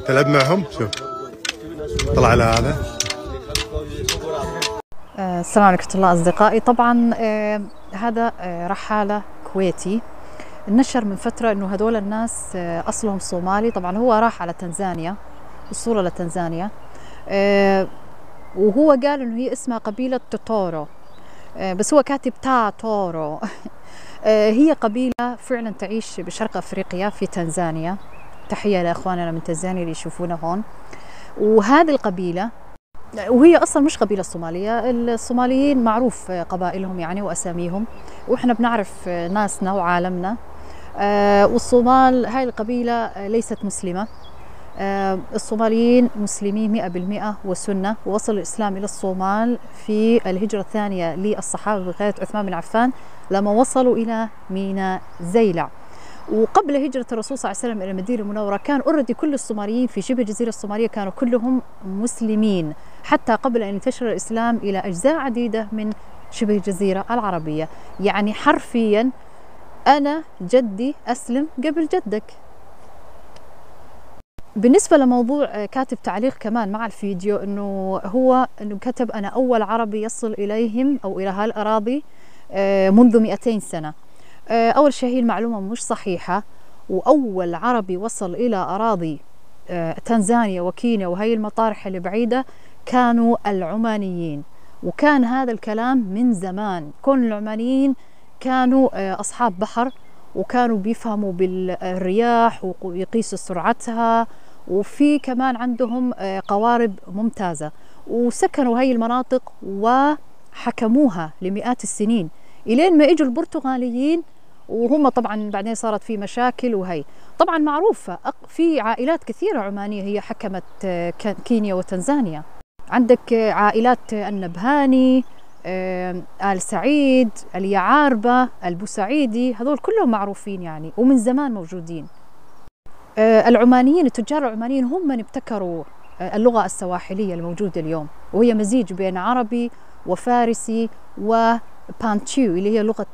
تلعب معهم. شوف طلع على هذا. السلام عليكم ورحمة الله أصدقائي. طبعا هذا رحالة كويتي نشر من فترة إنه هذول الناس أصلهم صومالي. طبعا هو راح على تنزانيا، الصورة لتنزانيا، وهو قال إنه هي اسمها قبيلة توتورو، بس هو كاتب تاتورو. هي قبيلة فعلا تعيش بشرق أفريقيا في تنزانيا. تحية لأخواننا من تنزانيا اللي يشوفونا هون. وهذه القبيلة، وهي أصلا مش قبيلة صومالية، الصوماليين معروف قبائلهم يعني وأساميهم، وإحنا بنعرف ناسنا وعالمنا. والصومال هاي القبيلة ليست مسلمة. الصوماليين مسلمين 100% وسنة، ووصل الإسلام إلى الصومال في الهجرة الثانية للصحابة بقيادة عثمان بن عفان لما وصلوا إلى ميناء زيلع. وقبل هجرة الرسول صلى الله عليه وسلم إلى المدينة المنورة كان أوريدي كل الصوماليين في شبه الجزيرة الصومالية كانوا كلهم مسلمين، حتى قبل أن ينتشر الإسلام إلى أجزاء عديدة من شبه الجزيرة العربية. يعني حرفيا أنا جدي أسلم قبل جدك. بالنسبة لموضوع كاتب تعليق كمان مع الفيديو إنه كتب أنا أول عربي يصل إليهم أو إلى هالأراضي منذ 200 سنة. أول شيء هي المعلومة مش صحيحة، وأول عربي وصل إلى أراضي تنزانيا وكينيا وهي المطارح اللي بعيدة كانوا العمانيين. وكان هذا الكلام من زمان. كون العمانيين كانوا أصحاب بحر، وكانوا بيفهموا بالرياح ويقيسوا سرعتها، وفي كمان عندهم قوارب ممتازة، وسكنوا هاي المناطق وحكموها لمئات السنين إلين ما إجوا البرتغاليين. وهم طبعا بعدين صارت في مشاكل، وهي طبعا معروفة في عائلات كثيرة عمانية هي حكمت كينيا وتنزانيا. عندك عائلات النبهاني، آل سعيد، اليعاربة، البوسعيدي، هذول كلهم معروفين يعني ومن زمان موجودين. العمانيين، التجار العمانيين هم من ابتكروا اللغة السواحلية الموجودة اليوم، وهي مزيج بين عربي وفارسي وبانتشيو اللي هي لغة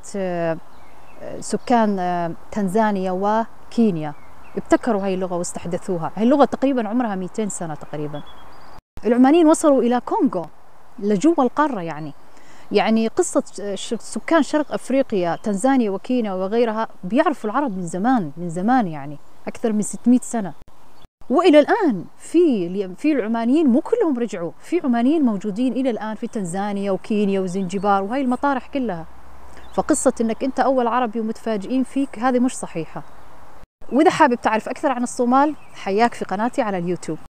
سكان تنزانيا وكينيا. ابتكروا هاي اللغة واستحدثوها. هاي اللغة تقريبا عمرها 200 سنة تقريبا. العمانيين وصلوا إلى كونغو لجوا القارة. يعني قصة سكان شرق أفريقيا تنزانيا وكينيا وغيرها بيعرفوا العرب من زمان يعني أكثر من 600 سنة. وإلى الآن في العمانيين مو كلهم رجعوا، في عمانيين موجودين إلى الآن في تنزانيا وكينيا وزنجبار وهي المطارح كلها. فقصة إنك أنت أول عربي ومتفاجئين فيك هذه مش صحيحة. وإذا حابب تعرف أكثر عن الصومال حياك في قناتي على اليوتيوب.